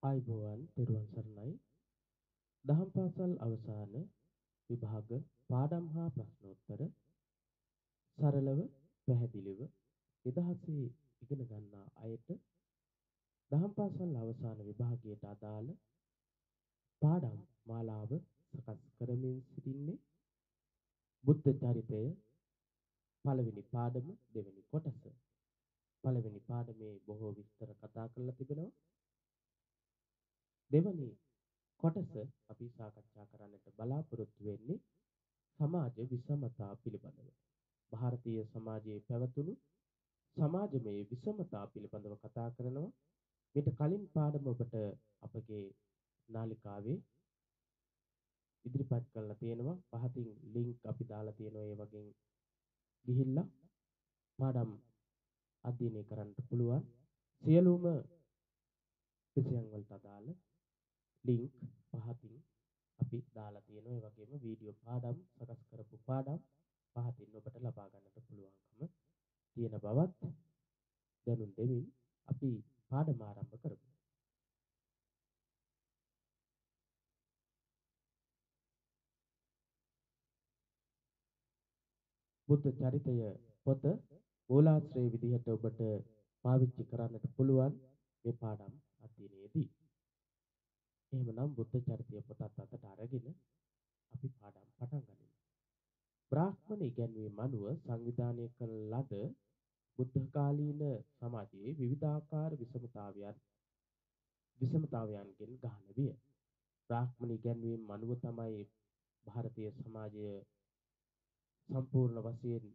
ආයුබෝවන් තෙරුවන් සරණයි. දහම් පාසල් අවසාන විභාග පාඩම් හා ප්‍රශ්නෝත්තර සරලව පැහැදිලිව නිදහසේ ඉගෙන ගන්නා අයට දහම් පාසල් අවසාන විභාගයට අදාළ පාඩම් මාලාව සකස් කරමින් සිටින්නේ බුද්ධ චරිතය පළවෙනි පාඩම දෙවෙනි කොටස. පළවෙනි පාඩමේ බොහෝ විස්තර කතා කරලා තිබෙනවා. දෙවැනි කොටස අපි සාකච්ඡා කරන්නට බලාපොරොත්තු වෙන්නේ සමාජ විෂමතා පිළිබඳව. ಭಾರತೀಯ සමාජයේ පැවතුණු සමාජමය විෂමතා පිළිබඳව කතා කරනවා. මේට කලින් පාඩම ඔබට අපගේ නාලිකාවේ ඉදිරිපත් කරලා තියෙනවා. පහතින් ලින්ක් අපි දාලා තියෙනවා. ඒ වගේ ගිහිල්ලා පාඩම් අධ්‍යයනය කරන්නට පුළුවන්. සියලුම විෂයන් වලට අදාළ ලින්ක් පහතින් අපි දාලා තියෙනවා. ඒ වගේම වීඩියෝ පාඩම් සකස් කරපු පාඩම් පහතින් ඔබට ලබා ගන්නට පුළුවන්කම තියෙන බවත් දැනුම් දෙමින් අපි පාඩම ආරම්භ කරමු. බුද්ධ චරිතය පොත මූලාශ්‍රයේ විදිහට ඔබට පාවිච්චි කරන්නට පුළුවන් මේ පාඩම් අධ්‍යයනයේදී. එහෙමනම් බුද්ධ චරිතය පොතත් අතට අරගෙන අපි පාඩම් පටන් ගනිමු. බ්‍රාහ්මණ ඉගැන්වීම අනුව සංවිධානය කළ ලද බුද්ධ කාලීන සමාජයේ විවිධාකාර විෂමතාවයන්ගෙන් ගහන විය. බ්‍රාහ්මණ ඉගැන්වීම අනුව තමයි ಭಾರತೀಯ සමාජය සම්පූර්ණ වශයෙන්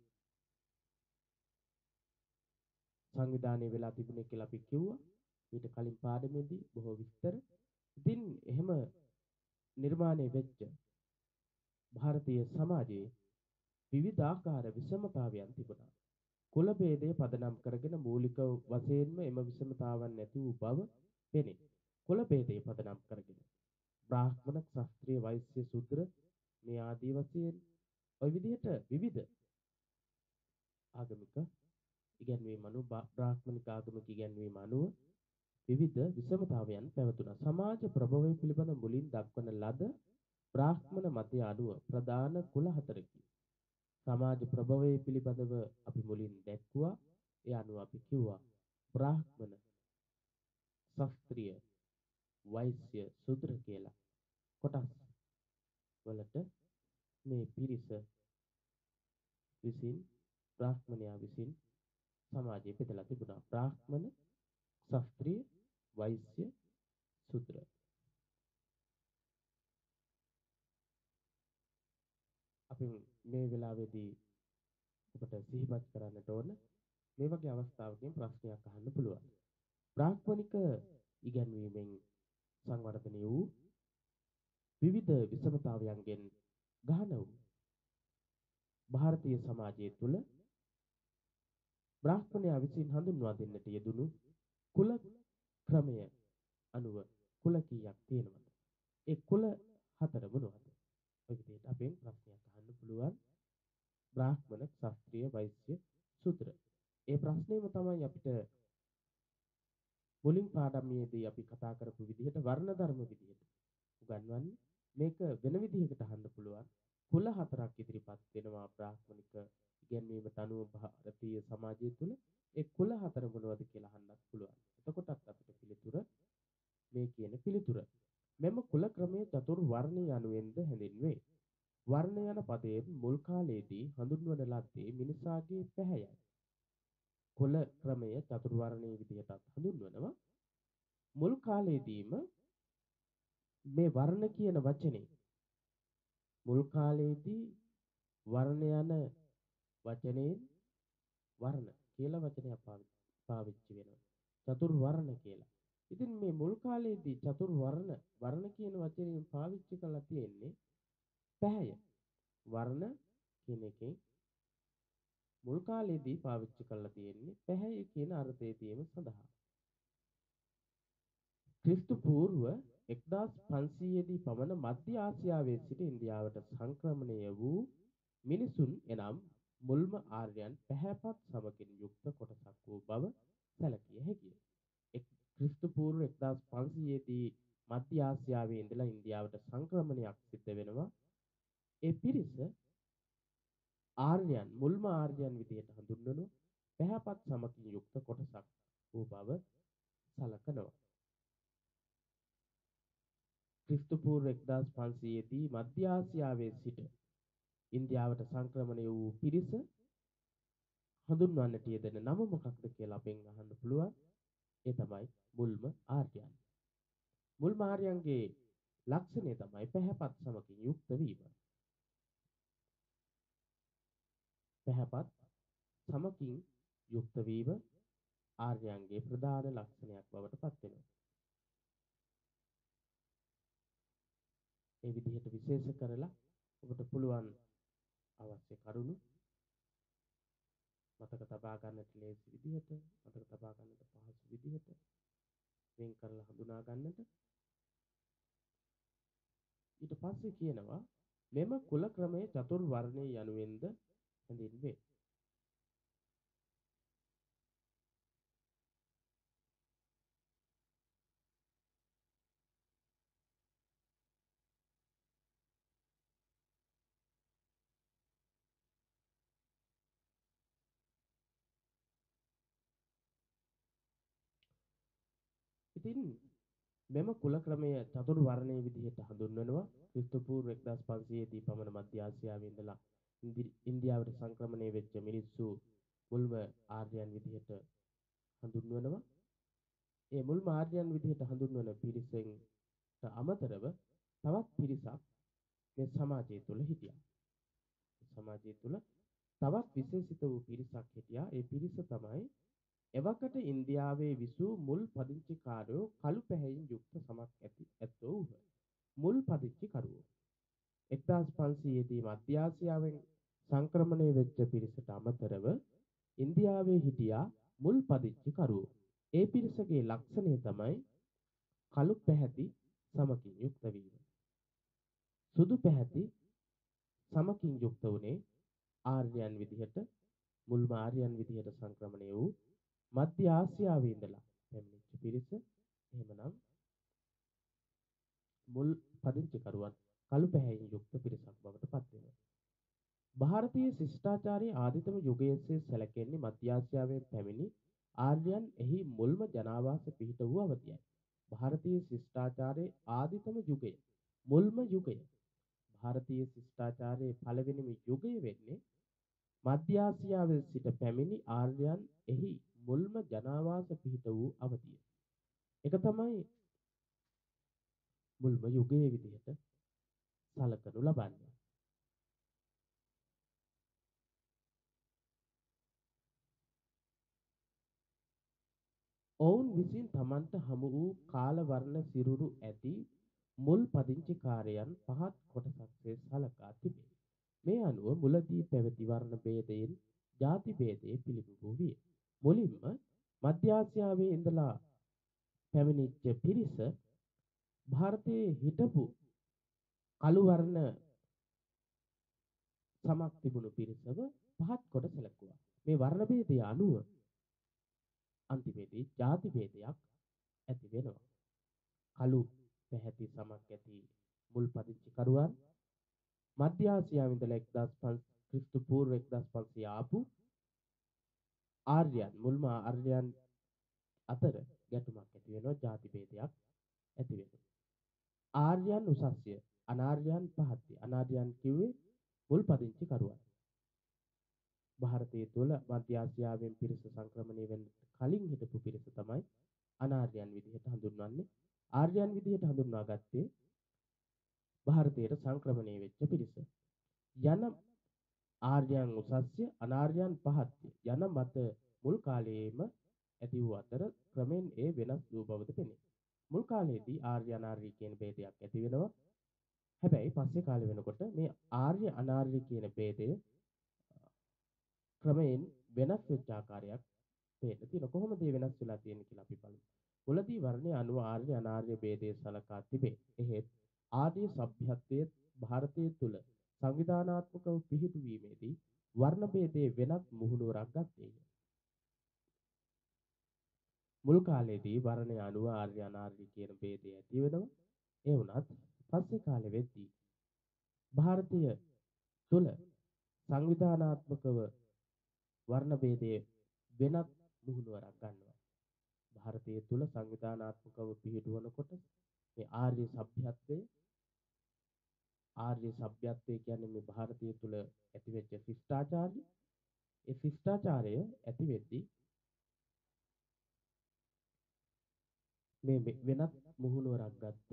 සංවිධානය වෙලා තිබුණේ කියලා අපි කිව්වා. ඊට කලින් පාඩමේදී බොහෝ විස්තර. ඉතින් එහෙම නිර්මාණය වෙච්ච ಭಾರತೀಯ සමාජයේ විවිධාකාර විෂමතාවයන් තිබුණා. කුල ભેදය පදනම් කරගෙන මූලික වශයෙන්ම එම විෂමතාවන් නැති වූ බව පෙනේ. කුල ભેදය පදනම් කරගෙන බ්‍රාහ්මණ, ක්ෂත්‍රිය, වෛශ්‍ය, ශූද්‍ර මේ ආදී වශයෙන් ওই විදිහට විවිධ ආගමික ඉගැන්වීම් අනුව බ්‍රාහ්මණික ආගමික ඉගැන්වීම් අනුව විවිධ විෂමතාවයන් පැවතුණා. සමාජ ප්‍රභවය පිළිබඳ මුලින් දක්වන ලද බ්‍රාහ්මණ මතය අනුව ප්‍රධාන කුල හතරකි. සමාජ ප්‍රභවය පිළිබඳව අපි මුලින් දැක්ුවා. ඒ අනුව අපි කිව්වා බ්‍රාහ්මණ, ශාස්ත්‍රීය, වෛශ්‍ය, ශූද්‍ර කියලා කොටස් වලට මේ පිරිස විසින් බ්‍රාහ්මණයා විසින් සමාජයේ බෙදලා තිබුණා. බ්‍රාහ්මණ, ශාස්ත්‍රීය, වෛශ්‍ය, ශූද්‍ර. අපි මේ වෙලාවේදී ඔබට සිහිපත් කරන්නට ඕන මේ වගේ අවස්ථාවකින් ප්‍රශ්නයක් අහන්න පුළුවන්. බ්‍රාහ්මණික ඉගැන්වීමෙන් සංවර්ධනය වූ විවිධ විෂමතාවයන්ගෙන් ගහන වූ ಭಾರತೀಯ සමාජය තුළ බ්‍රාහ්මණයා විසින් හඳුන්වා දෙන්නට යෙදුණු කුල ක්‍රමය අනුව කුල කීයක් තියෙනවද? ඒ කුල හතර මොනවද? ඔය විදිහට අපෙන් ප්‍රශ්නයක් අහන්න පුළුවන්. බ්‍රාහ්මණ, ශාස්ත්‍රීය, වෛශ්‍ය, ශූද්‍ර. ඒ ප්‍රශ්නේම තමයි අපිට මුලින් පාඩමේදී අපි කතා කරපු විදිහට වර්ණ ධර්ම විදිහට උගන්වන්නේ. මේක වෙන විදිහකට අහන්න පුළුවන්. කුල හතරක් ඉදිරිපත් වෙනවා බ්‍රාහ්මණික ඉගැන්වීමට අනුව ಭಾರತೀಯ සමාජය තුළ. ඒ කුල හතර මොනවද කියලා අහන්නත් පුළුවන්. එතකොටත් අපිට පිළිතුර මේ කියන පිළිතුර. මෙම කුල ක්‍රමයේ චතුර් වර්ණ යනුවෙන්ද හැඳින්වේ. වර්ණ යන පදයෙන් මුල් කාලයේදී හඳුන්වන ලද්දේ මිනිසාගේ පැහැයයි. කුල ක්‍රමය චතුර් වර්ණයේ විදිහටත් හඳුන්වනවා. මුල් කාලයේදීම මේ වර්ණ කියන වචනේ මුල් කාලයේදී වර්ණ යන වචනයෙන් වර්ණ කියලා වචනයක් පාවිච්චි වෙනවා. චතුර් වර්ණ කියලා. ඉතින් මේ මුල් කාලයේදී චතුර් වර්ණ කියන වචනයෙන් පාවිච්චි කරලා තියෙන්නේ පැහැය. වර්ණ කියන එකෙන් මුල් කාලයේදී පාවිච්චි කරලා තියෙන්නේ පැහැය කියන අර්ථයේ තීම සඳහා. ක්‍රිස්තු පූර්ව 1500 දී පමණ මධ්‍ය ආසියාවේ සිට ඉන්දියාවට සංක්‍රමණය වූ මිනිසුන් එනම් මුල්ම ආර්යයන් පැහැපත් සමකින් යුක්ත කොටසක් වූ බව සැලකිය හැකිය. ක්‍රිස්තු පූර්ව 1500 දී මධ්‍ය ආසියාවේ ඉඳලා ඉන්දියාවට සංක්‍රමණයක් සිද්ධ වෙනවා. ඒ පිරිස ආර්යයන් මුල්ම ආර්යයන් විදිහට හඳුන්වනවා. පැහැපත් සමකින් යුක්ත කොටසක් වූ බව සලකනවා. ක්‍රිස්තු පූර්ව 1500 දී මධ්‍ය ආසියාවේ සිට ඉන්දියාවට සංක්‍රමණය වූ පිරිස හඳුන්වන්නට යෙදෙන නම මොකක්ද කියලා අපෙන් අහන්න පුළුවන්. ඒ තමයි මුල්ම ආර්යයන්. මුල්ම ආර්යයන්ගේ ලක්ෂණය තමයි පැහැපත් සමකින් යුක්ත වීම. පැහැපත් සමකින් යුක්ත වීම ආර්යයන්ගේ ප්‍රධාන ලක්ෂණයක් බවට පත් වෙනවා. ඒ විදිහට විශේෂ කරලා ඔබට පුළුවන් අවශ්‍ය කරුණු මතක තබා ගන්නට ලේසි විදිහට, මතක තබා ගන්නට පහසු විදිහට වෙන් කරලා හඳුනා ගන්නට. ඊට පස්සේ කියනවා මෙම කුල ක්‍රමයේ චතුර් වර්ණයේ යනුවෙන්ද හැඳින්වේ. ඉතින් මෙම කුල ක්‍රමය චතුර් වර්ණයේ විදිහට හඳුන්වනවා. ක්‍රිස්තු පූර්ව 1500 දී පමණ මධ්‍ය ආසියාවේ ඉඳලා ඉන්දියාවට සංක්‍රමණය වෙච්ච මිනිස්සු මුල්ම ආර්යයන් විදිහට හඳුන්වනවා. ඒ මුල්ම ආර්යයන් විදිහට හඳුන්වන පිරිසෙන්ට අමතරව තවත් පිරිසක් මේ සමාජය තුළ හිටියා. සමාජය තුළ තවත් විශේෂිත වූ පිරිසක් හිටියා. ඒ පිරිස තමයි එවකට ඉන්දියාවේ විසූ මුල් පදිංචිකාරයෝ කළු පැහැයෙන් යුක්ත සමක් ඇත්තෝ වූහ. මුල් පදිංචිකරුවෝ 1500 දී මධ්‍ය ආසියාවෙන් සංක්‍රමණය වෙච්ච පිරිසට අමතරව ඉන්දියාවේ හිටියා මුල් පදිංචිකරුවෝ. ඒ පිරිසගේ ලක්ෂණය තමයි කළු පැහැති සමකින් යුක්ත වීම. සුදු පැහැති සමකින් යුක්ත වුණේ ආර්යයන් විදිහට මුල්ම ආර්යයන් විදිහට සංක්‍රමණය වූ මධ්‍ය ආසියාවේ ඉඳලා පැමිණිච්ච පිරිස. එහෙමනම් මුල් පදිංචිකරුවන් කළු පැහැයෙන් යුක්ත පිරිසක් බවට පත් වෙනවා. ಭಾರತೀಯ ශිෂ්ටාචාරයේ ආදිතම යුගයේ සැලකෙන්නේ මධ්‍ය ආසියාවෙන් පැමිණි ආර්යයන් එහි මුල්ම ජනාවාස පිහිට වූ අවධියයි. ಭಾರತೀಯ ශිෂ්ටාචාරයේ ආදිතම යුගය මුල්ම යුගය. ಭಾರತೀಯ ශිෂ්ටාචාරයේ පළවෙනිම යුගය වෙන්නේ මධ්‍ය ආසියාවේ සිට පැමිණි ආර්යයන් එහි මුල්ම ජනාවාස පිහිට වූ අවධිය. ඒක තමයි මුල්ම යුගයේ විදිහට සලකනු ලබන්නේ. ඔවුන් විසින් තමන්ට හමු වූ කාල වර්ණ සිරුරු ඇති මුල් පදිංචිකාරයන් පහත් කොටසක්සේ සලකා තිබේ. මේ අනුව මුලදී පැවති වර්ණ භේදයෙන් ಜಾති භේදයේ පිළිබිඹු විය. මුලින්ම මධ්‍ය ආසියාවේ ඉඳලා පැමිණිච්ච පිරිස ಭಾರತයේ හිටපු කළු වර්ණ සමක් තිබුණු පිරිසව පහත් කොට සැලකුවා. මේ වර්ණ භේදය අනුව අන්තිමේදී ಜಾති භේදයක් ඇති වෙනවා. කළු පැහැති සමක් ඇති මුල් පදිංචිකරුවන් මධ්‍ය ආසියාවේ ඉඳලා 1500 ක්‍රිස්තු පූර්ව 1500 ආපු ආර්යයන් මුල්ම ආර්යයන් අතර ගැටුමක් ඇති වෙනවා. ಜಾති භේදයක් ඇති වෙනවා. ආර්යයන් උසස්ය අනාර්යයන් පහත්ය. අනාර්යයන් කිව්වේ මුල් පදිංචිකරුවන්. ಭಾರತයේ තුල මධ්‍ය ආසියාවෙන් පිරිස සංක්‍රමණය වෙන්න කලින් හිටපු පිරිස තමයි අනාර්යයන් විදිහට හඳුන්වන්නේ. ආර්යයන් විදිහට හඳුන්වාගත්තේ ಭಾರತයට සංක්‍රමණය වෙච්ච පිරිස. යන ආර්යයන් උසස්ය අනාර්යයන් පහත්ය යන මත මුල් කාලයේම ඇති වූ අතර ක්‍රමෙන් ඒ වෙනස් වූ බවද පෙනේ. මුල් කාලයේදී ආර්ය අනාර්ය කියන ભેදයක් ඇති වෙනවා. හැබැයි පස්සේ කාලෙ වෙනකොට මේ ආර්ය අනාර්ය කියන ભેදය ක්‍රමයෙන් වෙනස් වෙච්ච ආකාරයක් පේන්න තියෙනවා. කොහොමද මේ වෙනස් වෙලා තියෙන්නේ කියලා අපි බලමු. මුලදී වර්ණයේ අනුව ආර්ය අනාර්ය ભેදය සලකා තිබේ. එහෙත් ආර්ය සભ્યත්වයේ ಭಾರತයේ තුල සංවිධානාත්මකව පිහිටුවීමේදී වර්ණ ભેදයේ වෙනත් මුහුණුවරක් ගත්තේය. මුල් කාලේදී වර්ණය අනුව ආර්ය අනාර්ය කියන ભેදය ඇති වෙනවා. ඒ වුණත් පස්සේ කාලෙ වෙද්දී ಭಾರತೀಯ තුල සංවිධානාත්මකව වර්ණ ભેදය වෙනත් මුහුණුවරක් ගන්නවා. ಭಾರತೀය තුල සංවිධානාත්මකව පිහිටුවනකොට මේ ආර්ය සભ્યත්වය කියන්නේ මේ ಭಾರತೀය තුල ඇතිවෙච්ච ශිෂ්ටාචාරය. ඒ ශිෂ්ටාචාරය ඇති වෙද්දී මේ වෙනත් මුහුණුවරක් ගත්ත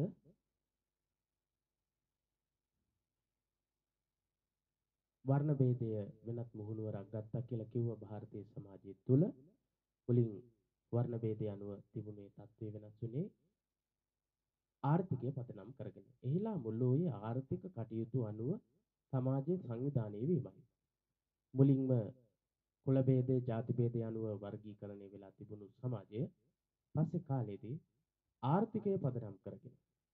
වර්ණ ભેදය වෙනත් මුහුණුවරක් ගත්තා කියලා කිව්ව ಭಾರತೀಯ සමාජය තුල මුලින් වර්ණ ભેදය අනුව තිබුණේ තත්ත්වය වෙනස් වුණේ ආර්ථිකය පදනම් කරගෙන. එහිලා මුල් වූයේ ආර්ථික කටයුතු අනුව සමාජයේ සංවිධානය වීමයි. මුලින්ම කුල ભેදේ, ಜಾති ભેදේ අනුව වර්ගීකරණය වෙලා තිබුණු සමාජය පස්සේ කාලේදී ආර්ථිකය පදනම් කරගෙන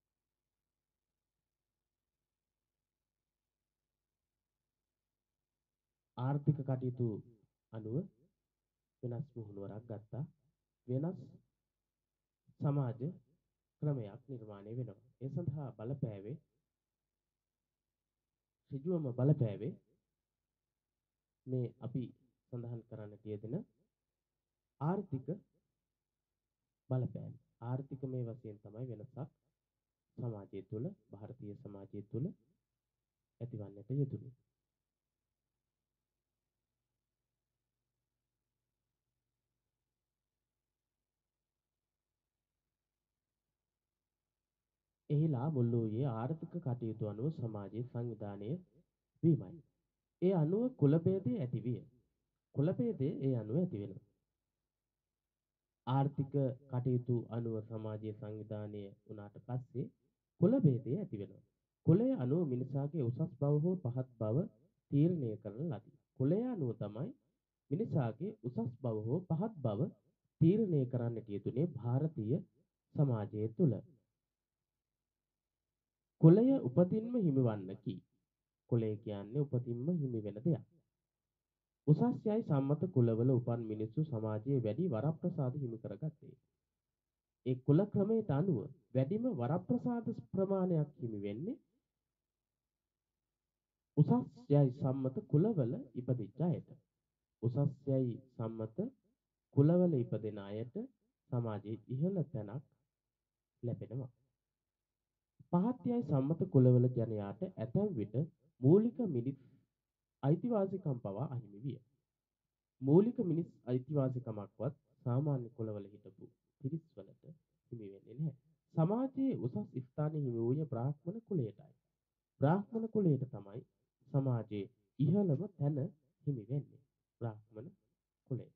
ආර්ථික කටයුතු අනුව වෙනස් මුහුණුවරක් ගත්තා. වෙනස් සමාජ ක්‍රමයක් නිර්මාණය වෙනවා. ඒ සඳහා ඍජුවම බලපෑවේ මේ අපි සඳහන් කරන්න තියෙන ආර්ථික බලපෑම. ආර්ථිකමය වශයෙන් තමයි වෙනසක් සමාජය තුළ, ಭಾರತೀಯ සමාජය තුළ ඇතිවන්නට යෙදුනේ. එහිලා මුල් වූයේ ආර්ථික කටයුතු අනුව සමාජයේ සංවිධානය වීමයි. ඒ අනුව කුල ભેදය ඇති විය. කුල ભેදය ඒ අනුව ඇති වෙනවා. ආර්ථික කටයුතු අනුව සමාජයේ සංවිධානය වුණාට පස්සේ කුල ભેදය ඇති වෙනවා. කුලය අනුව මිනිසාගේ උසස් බව හෝ පහත් බව තීරණය කරන ලදී. කුලය අනුව තමයි මිනිසාගේ උසස් බව හෝ පහත් බව තීරණය කරන්නට යෙදුනේ ಭಾರತೀಯ සමාජය තුළ. කුලය උපතින්ම හිමිවන්නකි. කුලය කියන්නේ උපතින්ම හිමි වෙන දෙයක්. උසස් යයි සම්මත කුලවල උපන් මිනිසු සමාජයේ වැඩි වරප්‍රසාද හිමි කරගත්තේ. ඒ කුල ක්‍රමයට අනුව වැඩිම වරප්‍රසාද ප්‍රමාණයක් හිමි වෙන්නේ උසස් යයි සම්මත කුලවල ඉපදිච්ච අයට. උසස් යයි සම්මත කුලවල ඉපදෙන අයට සමාජයේ ඉහළ තැනක් ලැබෙනවා. පහත් යයි සම්මත කුලවල ජනයාට ඇතැම් විට මූලික මිනිස් අයිතිවාසිකම් පවා අහිමි විය. මූලික මිනිස් අයිතිවාසිකමක්වත් සාමාන්‍ය කුලවල හිටපු පිරිස් වලට හිමි වෙන්නේ නැහැ. සමාජයේ උසස් ස්ථානය හිමි වූයේ බ්‍රාහ්මණ කුලයටයි. බ්‍රාහ්මණ කුලයට තමයි සමාජයේ ඉහළම තැන හිමි වෙන්නේ. බ්‍රාහ්මණ කුලයට.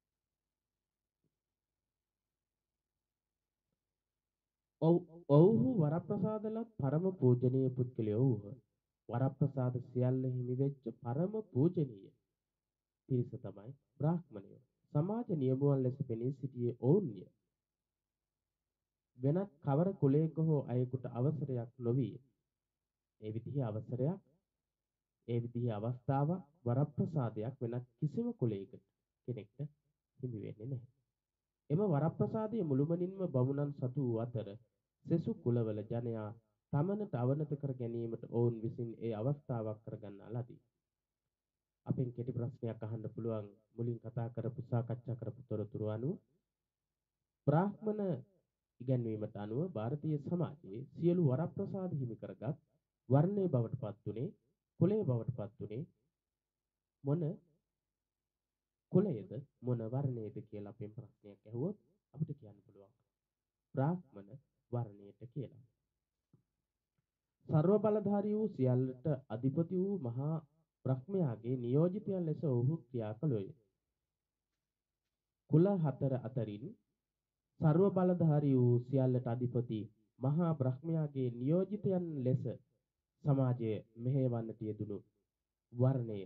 ඔව්හු වරප්‍රසාදලත් පරම පූජනීය පුද්ගලයෝ වූහ. වරප්‍රසාද සියල්ල හිමි වෙච්ච පරම පූජනීය පිරිස තමයි බ්‍රාහ්මණයෝ. සමාජ නියමුවන් ලෙස පෙනී සිටියේ ඔවුන්ය. වෙනත් කවර කුලයක හෝ අයෙකුට අවසරයක් නොවිය. ඒ විදිහේ අවසරයක්, ඒ විදිහේ අවස්ථාවක්, වරප්‍රසාදයක් වෙනත් කිසිම කුලයකට කෙනෙක්ට හිමි වෙන්නේ නැහැ. එම වරප්‍රසාදයේ මුළුමනින්ම බමුණන් සතු වූ අතර සෙසු කුලවල ජනයා තමනට අවනත කර ගැනීමට ඔවුන් විසින් ඒ අවස්ථාවක් කරගන්නා ලදී. අපෙන් කෙටි ප්‍රශ්නයක් අහන්න පුළුවන් මුලින් කතා කරපු සාකච්ඡා කරපු තොරතුරු අනුව බ්‍රාහ්මණ ඉගැන්වීමට අනුව ಭಾರತೀಯ සමාජයේ සියලු වරප්‍රසාද හිමි කරගත් වර්ණයේ බවට පත්ුනේ කුලයේ බවට පත්ුනේ මොන කුලයේද මොන වර්ණයේද කියලා අපෙන් ප්‍රශ්නයක් ඇහුවොත් අපිට කියන්න පුළුවන් බ්‍රාහ්මණ වර්ණයට කියලා. ਸਰව බලධාරී වූ සියල්ලට අධිපති වූ මහා බ්‍රහ්මයාගේ නියෝජිතයන් ලෙස ඔහු ක්‍රියා කළෝය. කුල හතර අතරින් ਸਰව බලධාරී වූ සියල්ලට අධිපති මහා බ්‍රහ්මයාගේ නියෝජිතයන් ලෙස සමාජයේ මෙහෙයවන්නට යෙදුණු වර්ණය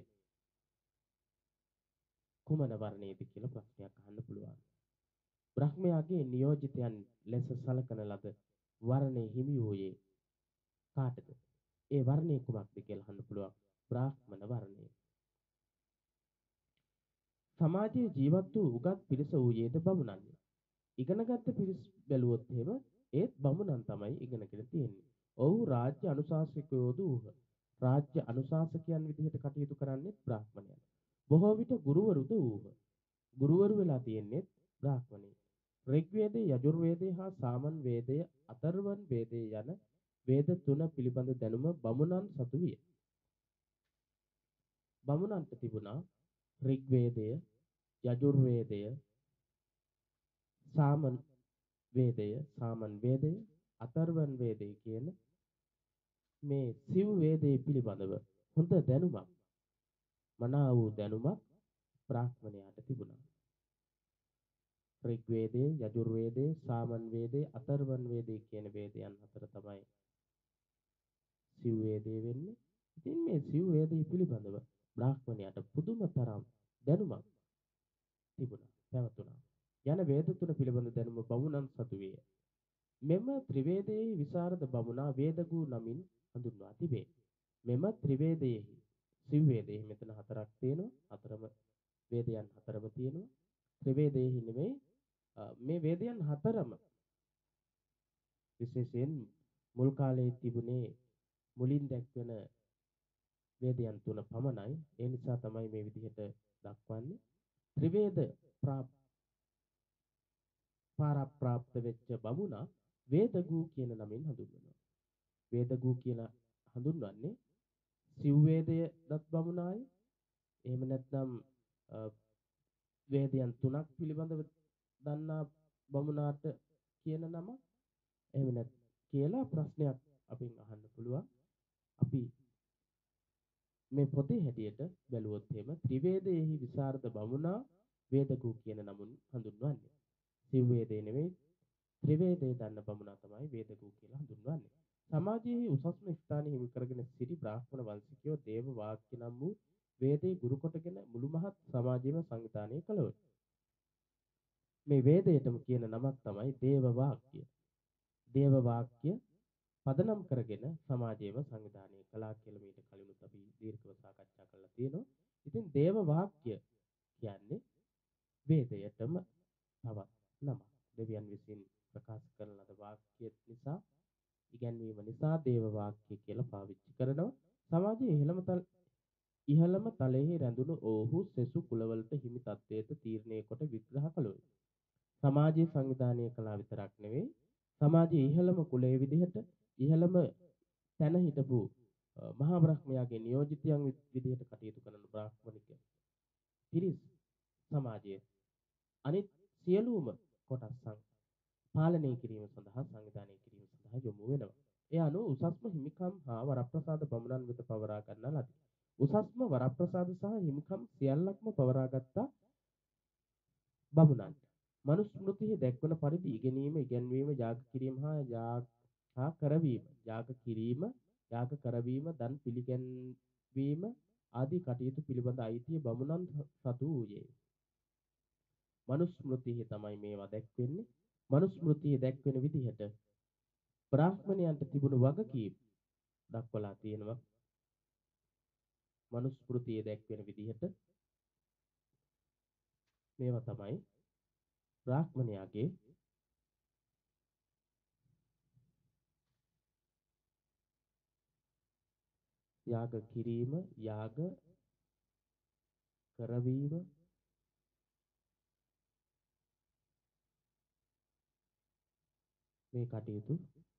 කුමන වර්ණයේද කියලා ප්‍රශ්නයක් අහන්න පුළුවන්. බ්‍රහ්මයාගේ නියෝජිතයන් ලෙස සලකන ලද වර්ණයේ හිමි වූයේ කාටද? ඒ වර්ණය කුමක්ද කියලා අහන්න පුළුවන්. බ්‍රාහ්මණ වර්ණය. සමාජයේ ජීවත් වූ උගත් පිරිස වූයේද බමුණන්ය. ඉගෙනගත්ත පිරිස් බැලුවොත් එහෙම ඒත් බමුණන් තමයි ඉගෙනගෙන තියෙන්නේ. ඔව් රාජ්‍ය අනුශාසකයෝද වූහ. රාජ්‍ය අනුශාසකයන් විදිහට කටයුතු කරන්නේ බ්‍රාහ්මණයන්. බොහෝ විට ගුරුවරුද වූහ. ගුරුවරු වෙලා තියෙන්නේ බ්‍රාහ්මණයි. ඍග්වේදයේ යජුර්වේදයේ හා සාමන් වේදයේ අතර්වණ වේදයේ යන වේද තුන පිළිබඳ දැනුම බමුණන් සතු විය. බමුණන්ට තිබුණා ඍග්වේදය, යජුර්වේදය, සාමන් වේදය, සාමන් වේදය, අතර්වණ වේදය කියන මේ සිව් වේදයේ පිළිබඳව හොඳ දැනුමක්, මනා වූ දැනුමක් බ්‍රාහ්මණයාට තිබුණා. ඍග්වේදයේ, යජුර්වේදයේ, සාමන් වේදයේ, අතර්වණ වේදයේ කියන වේදයන් අතර තමයි සිව් වේදේ වෙන්නේ. ඉතින් මේ සිව් වේදේ පිළිබඳව බ්‍රාහ්මණයාට පුදුම තරම් දැනුමක් තිබුණා, පැවතුණා. යන වේද තුන පිළිබඳ දැනුම බමුණන් සතු විය. මෙම ත්‍රිවේදයේ විසරද බමුණා වේදගු නමින් හඳුන්වා තිබේ. මෙම ත්‍රිවේදයෙහි සිව් වේදයෙහි මෙතන හතරක් තියෙනවා. හතරම වේදයන් හතරම තියෙනවා. ත්‍රිවේදයෙහි නෙමෙයි මේ වේදයන් හතරම විශේෂයෙන් මුල් කාලයේ තිබුණේ මුලින් දැක්වෙන වේදයන් තුන පමණයි. ඒ නිසා තමයි මේ විදිහට දක්වන්නේ. ත්‍රිවේද පාරප්‍රාප්ත වෙච්ච බමුණා වේදගු කියන නමින් හඳුන්වනවා. වේදගු කියලා හඳුන්වන්නේ සිව් වේදය දත් බමුණාය. එහෙම නැත්නම් වේදයන් තුනක් පිළිබඳව දන්නා බමුණාට කියන නම. එහෙම නැත් කියලා ප්‍රශ්නයක් අපින් අහන්න පුළුවන්. අපි මේ පොතේ හැටියට බැලුවොත් එහෙම ත්‍රිවේදයේහි විසරද බමුණා වේදගු කියන නමුන් හඳුන්වන්නේ. සිව් වේදේ නෙවෙයි ත්‍රිවේදයේ දන්න බමුණා තමයි වේදගු කියලා හඳුන්වන්නේ. සමාජයේ උසස්ම ස්ථාන හිමි කරගෙන සිටි බ්‍රාහ්මණ වංශිකයෝ දේව වාක්‍ය නම් වූ වේදේ ගුරු කොටගෙන මුළු මහත් සමාජයේම සංවිධානය කළෝය. මේ වේදයටම කියන නමක් තමයි දේව වාක්‍ය. දේව වාක්‍ය පදනම් කරගෙන සමාජයේම සංවිධානය කළා කියලා මීට කලිනුත් අපි දීර්ඝව සාකච්ඡා කරලා තියෙනවා. ඉතින් දේව වාක්‍ය කියන්නේ වේදයටම තවත් නමක්. දෙවියන් විසින් ප්‍රකාශ කරන ලද වාක්‍ය නිසා ඉගැන්වීම නිසා දේව වාක්‍ය කියලා පාවිච්චි කරනවා. සමාජයේ ඉහළම තලයේ රැඳුණු ඔවුහු සෙසු කුලවලට හිමි තත්වයට තීරණය කොට විග්‍රහ කළෝය. සමාජයේ සංවිධානය කළා විතරක් නෙවෙයි සමාජයේ ඉහළම කුලයේ විදිහට ඉහළම තැන හිටපු මහා බ්‍රහ්මයාගේ නියෝජිතයන් විදිහට කටයුතු කරන බ්‍රාහ්මණික පිරිස් සමාජයේ අනිත් සියලුම කොටස් පාලනය කිරීම සඳහා සංවිධානය කිරීම සඳහා යොමු වෙනවා. ඒ අනුව උසස්ම හිමිකම් හා වරප්‍රසාද බමුණන් වෙත පවරා ගන්නා ලදී. උසස්ම වරප්‍රසාද සහ හිමිකම් සියල්ලක්ම පවරාගත්තා බමුණන්ට. මනුස්මෘතියෙහි දැක්වන පරිදි ඉගෙනීම, ඉගැන්වීම, යාග කිරීම හා කරවීම, යාග කරවීම, දන් පිළිගැන්වීම ආදී කටයුතු පිළිබඳ අයිතිය බමුණන් සතු වූයේ. මනුස්මෘතියෙහි තමයි මේවා දැක්වෙන්නේ. මනුස්මෘතියේ දැක්වෙන විදිහට බ්‍රාහ්මණයන්ට තිබුණු වගකීම් දක්වලා තියෙනවා. මනුස්මෘතියේ දැක්වෙන විදිහට මේවා තමයි බ්‍රාහ්මණයාගේ යාග කිරීම, යාග කරවීම, මේ කටයුතු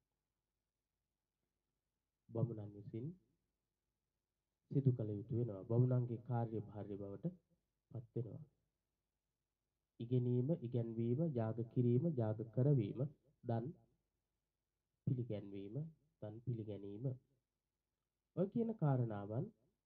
බමුණන් විසින් සිදු කළ යුතු වෙනවා. බමුණන්ගේ කාර්යභාරය බවට පත් වෙනවා. ඉගෙනීම, ඉගැන්වීම, යාග කිරීම, යාග කරවීම, දන් පිළිගැන්වීම, දන් පිළිගැනීම. ඔය කියන කාරණාවන්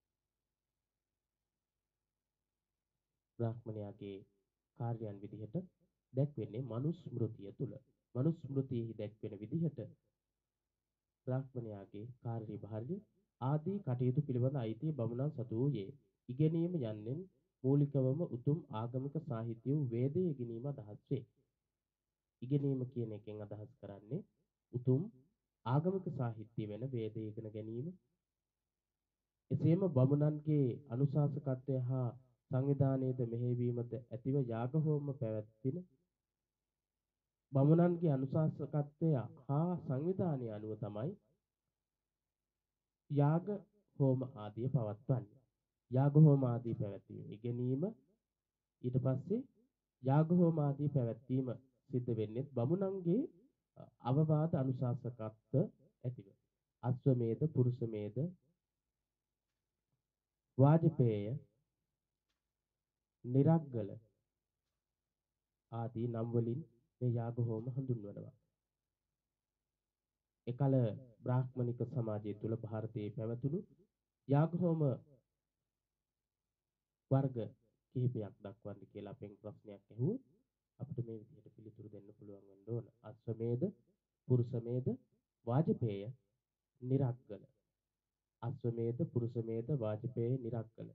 බ්‍රාහ්මණයාගේ කාර්යයන් විදිහට දැක්වෙන්නේ මනුස්මෘතිය තුල. මනුස්මෘතියෙහි දැක්වෙන විදිහට බ්‍රාහ්මණයාගේ කාර්යභාරය ආදී කටයුතු පිළිබඳ අයිතිය බමුණන් සතු වූයේ. ඉගෙනීම යන්නෙන් මූලිකවම උතුම් ආගමික සාහිත්‍ය වූ වේදයේ ඉගෙනීම අදහස් වේ. ඉගෙනීම කියන එකෙන් අදහස් කරන්නේ උතුම් ආගමික සාහිත්‍ය වෙන වේදයේ ඉගෙන ගැනීම. එසේම බමුණන්ගේ අනුශාසකත්වය හා සංවිධානයේද මෙහෙයවීමද ඇතිව යාග හෝම පැවැත්වින බමුණන්ගේ අනුශාසකත්වය හා සංවිධානය අනුව තමයි යාග හෝම ආදිය පවත්වන්නේ. යාග හෝම ආදී පැවැත්වීම ඉගෙනීම ඊට පස්සේ යාග හෝම ආදී පැවැත්වීම සිද්ධ වෙන්නේ බමුණන්ගේ අවවාද අනුශාසකත්ව ඇතිව. අශ්වමේධ, පුරුෂමේධ, වාජපේය, නිරග්ගල ආදී නම් වලින් මේ යාග හෝම හඳුන්වනවා. එකල බ්‍රාහ්මණික සමාජය තුල ಭಾರತයේ පැවතුණු යාග හෝම වර්ග කිහිපයක් දක්වන්න කියලා අපෙන් ප්‍රශ්නයක් ඇහුවොත් අපිට මේ විදිහට පිළිතුරු දෙන්න පුළුවන් වෙන්න ඕන. අශ්වමේධ, පුරුෂමේධ, වාජපේය, නිරග්ගල. අශ්වමේධ, පුරුෂමේධ, වාජපේය, නිරග්ගල.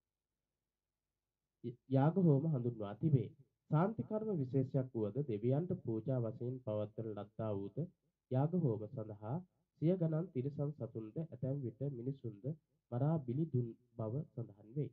යාග හෝම හඳුන්වා තිබේ. සාන්ති කර්ම විශේෂයක් වුවද දෙවියන්ට පූජා වශයෙන් පවත්වන ලද්දා වූද යාග හෝම සඳහා සිය ගණන් තිරිසන් සතුන්ද ඇතැම් විට මිනිසුන්ද මරා බිලි දුන් බව සඳහන් වේ.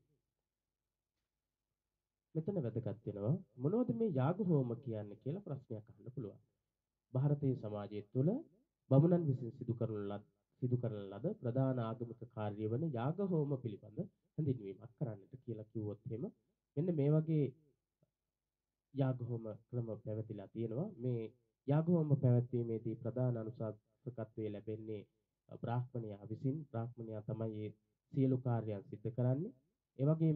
මෙතන වැදගත් වෙනවා මොනවද මේ යාග හෝම කියන්නේ කියලා ප්‍රශ්නයක් අහන්න පුළුවන්. ಭಾರತೀಯ සමාජය තුළ බමුණන් විසින් සිදු කරන ලද ප්‍රධාන ආගමික කාර්ය වන යාග හෝම පිළිබඳ හැඳින්වීමක් කරන්නට කියලා කිව්වොත් එහෙම මෙන්න මේ වගේ යාග හෝම ක්‍රම පැවතිලා තියෙනවා. මේ යාග හෝම පැවැත්වීමේදී ප්‍රධාන අනුශාසකත්වයේ ලැබෙන්නේ බ්‍රාහ්මණයා විසින්. බ්‍රාහ්මණයා තමයි මේ සියලු කාර්යයන් සිදු කරන්නේ. ඒ වගේම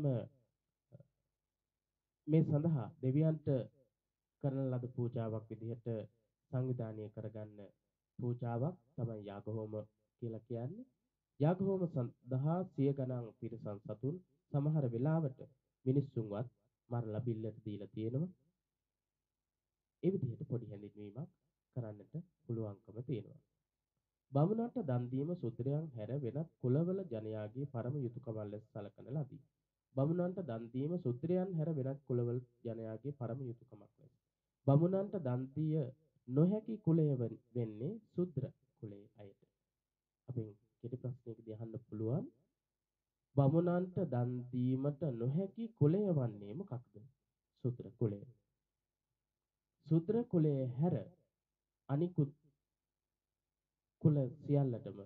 මේ සඳහා දෙවියන්ට කරන ලද පූජාවක් විදිහට සංවිධානය කරගන්න පූජාවක් තමයි යාග හෝම කියලා කියන්නේ. යාග හෝම සඳහා සිය ගණන් තිරිසන් සතුන් සමහර වෙලාවට මිනිස්සුන්වත් මරලා බිල්ලට දීලා තියෙනවා. ඒ විදිහට පොඩි හැඳින්වීමක් කරන්නට පුළුවන්කම තියෙනවා. බමුණන්ට දන් දීම සුද්‍රයන් හැර වෙනත් කුලවල ජනයාගේ පරම යුතුයකම ලෙස සැලකන ලදී. බමුණන්ට දන් දීම සුද්‍රයන් හැර වෙනත් කුලවල ජනයාගේ පරම යුතුයකමක් ලෙස. බමුණන්ට දන් දිය නොහැකි කුලය වෙන්නේ සුද්‍ර කුලයේ අයට. අපෙන් කෙටි ප්‍රශ්නයකදී අහන්න පුළුවන් බමුණන්ට දන් දීමට නොහැකි කුලය වන්නේ මොකක්ද? සුද්‍ර කුලය. සුද්‍ර කුලයේ හැර අනිකුත් කුල සියල්ලටම